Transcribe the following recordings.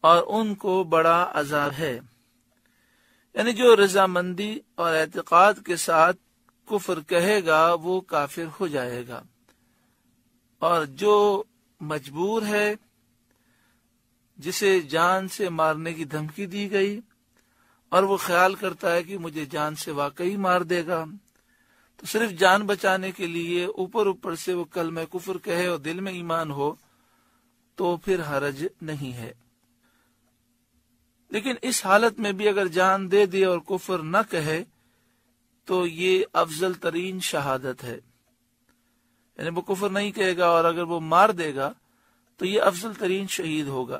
اور ان کو بڑا عذاب ہے۔ یعنی جو رضامندی اور اعتقاد کے ساتھ کفر کہے گا وہ کافر ہو جائے گا، اور جو مجبور ہے، جسے جان سے مارنے کی دھمکی دی گئی اور وہ خیال کرتا ہے کہ مجھے جان سے واقعی مار دے گا، تو صرف جان بچانے کے لیے اوپر سے وہ کلمہ کفر کہے اور دل میں ایمان ہو تو پھر حرج نہیں ہے۔ لیکن اس حالت میں بھی اگر جان دے دے اور کفر نہ کہے تو یہ افضل ترین شہادت ہے، یعنی وہ کفر نہیں کہے گا اور اگر وہ مار دے گا تو یہ افضل ترین شہید ہوگا۔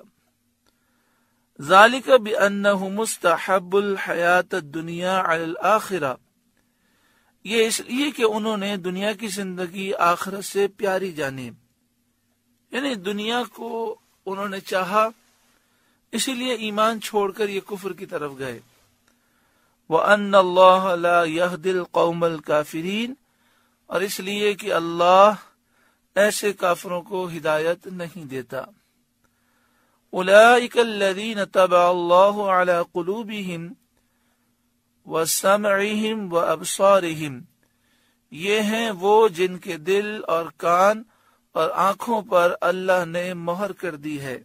ذالک بأنہ مستحب الحیات الدنیا علی الآخرہ، یہ اس لیے کہ انہوں نے دنیا کی زندگی آخرت سے پیاری جانی، یعنی دنیا کو انہوں نے چاہا، اسی لیے ایمان چھوڑ کر یہ کفر کی طرف گئے۔ وَأَنَّ اللَّهَ لَا يَهْدِي الْقَوْمَ الْكَافِرِينَ، اور اس لیے کہ اللہ ایسے کافروں کو ہدایت نہیں دیتا۔ أُولَئِكَ الَّذِينَ طَبَعَ اللَّهُ عَلَى قُلُوبِهِمْ وَسَمْعِهِمْ وَأَبْصَارِهِمْ، یہ ہیں وہ جن کے دل اور کان اور آنکھوں پر اللہ نے مہر کر دی ہے،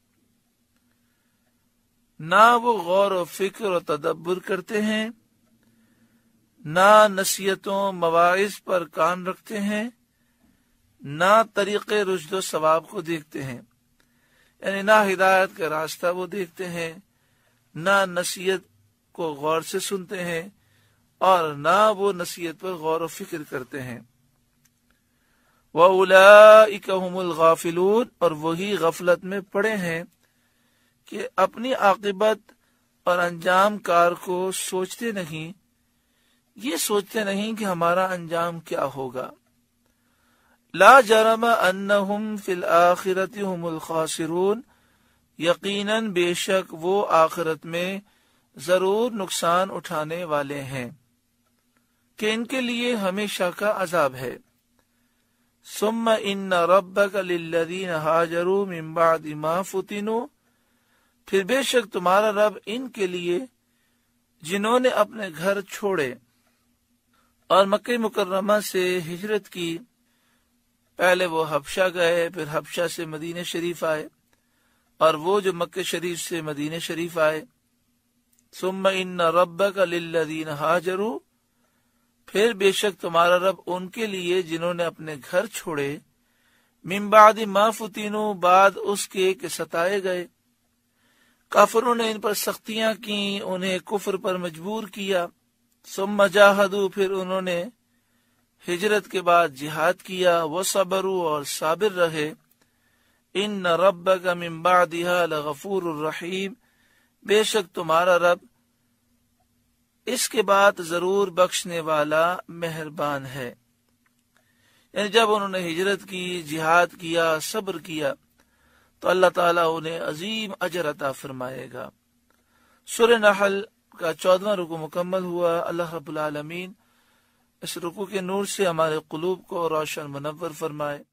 نہ وہ غور و فکر و تدبر کرتے ہیں، نہ نصیحتوں مواعظ پر کان رکھتے ہیں، نہ طریق رشد و ثواب کو دیکھتے ہیں، یعنی نہ ہدایت کا راستہ وہ دیکھتے ہیں، نہ نصیحت کو غور سے سنتے ہیں، اور نہ وہ نصیحت پر غور و فکر کرتے ہیں۔ وَأُولَئِكَ هُمُ الْغَافِلُونَ، اور وہی غفلت میں پڑے ہیں کہ اپنی عاقبت اور انجام کار کو سوچتے نہیں، یہ سوچتے نہیں کہ ہمارا انجام کیا ہوگا۔ لا جرم انہم فی الآخرۃ ہم الخاسرون، یقیناً بے شک وہ آخرت میں ضرور نقصان اٹھانے والے ہیں کہ ان کے لیے ہمیشہ کا عذاب ہے۔ ثم ان ربک للذین ہاجروا من بعد ما فتنوا، پھر بے شک تمہارا رب ان کے لیے جنہوں نے اپنے گھر چھوڑے اور مکہ مکرمہ سے ہجرت کی، پہلے وہ حبشہ گئے، پھر حبشہ سے مدینہ شریف آئے، اور وہ جو مکہ شریف سے مدینہ شریف آئے۔ ثم ان ربک للذین ہاجروا، پھر بے شک تمہارا رب ان کے لیے جنہوں نے اپنے گھر چھوڑے، من بعد ما فتنوا، بعد اس کے کہ ستائے گئے، کافروں نے ان پر سختیاں کی، انہیں کفر پر مجبور کیا۔ ثم جاہدوا، پھر انہوں نے ہجرت کے بعد جہاد کیا، وصبروا، اور صابر رہے۔ ان ربک من بعدها لغفور الرحیم، بے شک تمہارا رب اس کے بعد ضرور بخشنے والا مہربان ہے۔ یعنی جب انہوں نے ہجرت کی، جہاد کیا، صبر کیا، تو اللہ تعالیٰ انہیں عظیم اجر عطا فرمائے گا۔ سورہ نحل کا 14واں رکوع مکمل ہوا۔ اللہ رب العالمین اس رکوع کے نور سے ہمارے قلوب کو روشن منور فرمائے۔